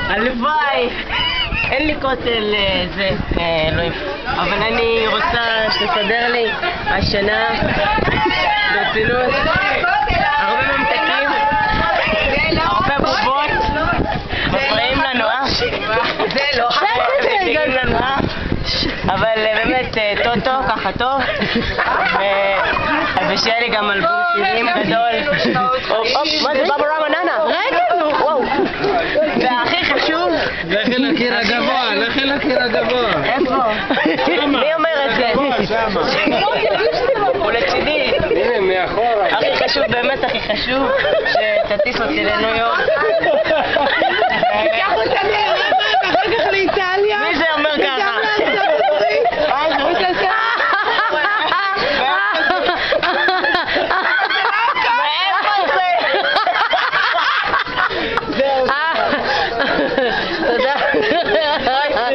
הלוואי. אין לי כותל זה, אלוהים. אבל אני רוצה שתסדר לי השנה ברצינות הרבה ממתקים, הרבה בובות, מפריעים לנו, זה לא מפריעים לנו, אבל באמת טוטו, ככה טוב, ושיהיה לי גם אלבום שירים גדול. מה זה בבא רמה ננה? רגע, וואו. והכי חשוב... לכי לקיר הגבוה, לכי לקיר הגבוה. איפה? מי אומר את זה? הוא לצידי. הנה, מאחורה. הכי חשוב, באמת הכי חשוב, שתטיס אותי לניו יורק.